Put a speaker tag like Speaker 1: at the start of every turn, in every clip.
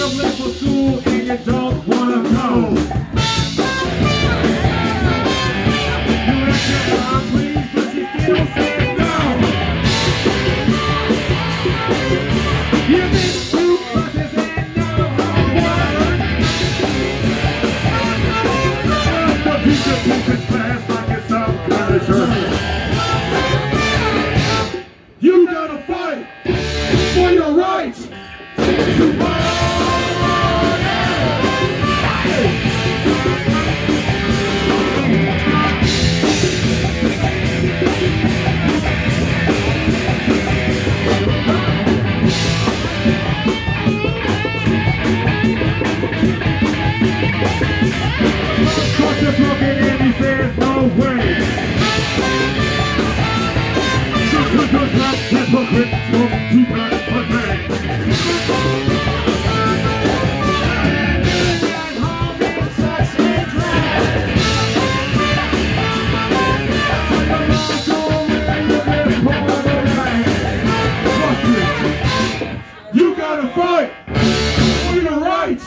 Speaker 1: late for school and you don't wanna go. You ask your mom please, but she still says no. You miss 2 buses and no homework. The teacher teaches class like it's some kind of church. You gotta fight for your rights. Caught you smoking and he says no way. Hypocrite, smoke 2 blunts per day. You gotta fight for your rights.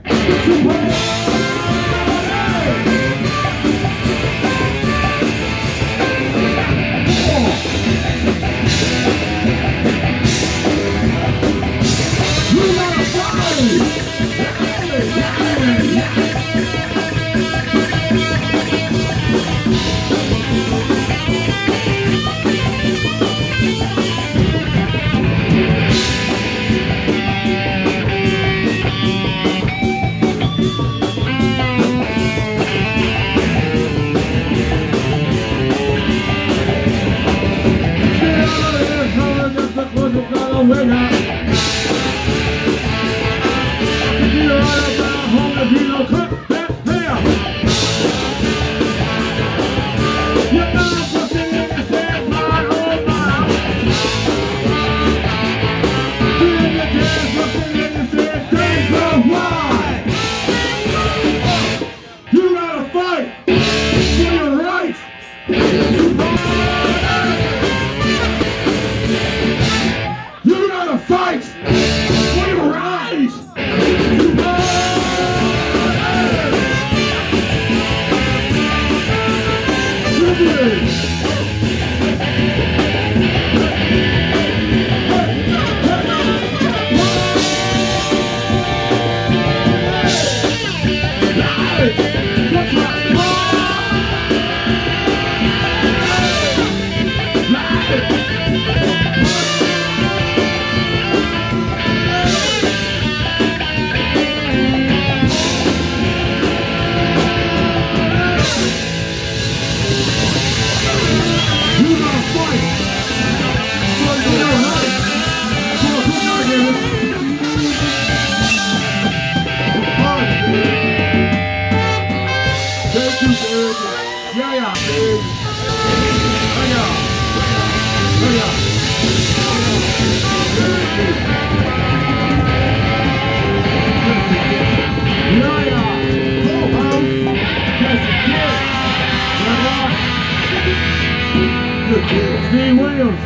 Speaker 1: Steve Williams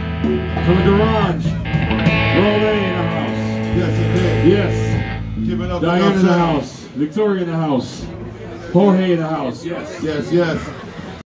Speaker 1: from the garage. Roll A in the house.
Speaker 2: Yes, it did.
Speaker 1: Yes.
Speaker 2: Give it up.
Speaker 1: Diane in the house. Victoria in the house. Jorge in the house. Yes.
Speaker 2: Yes, yes.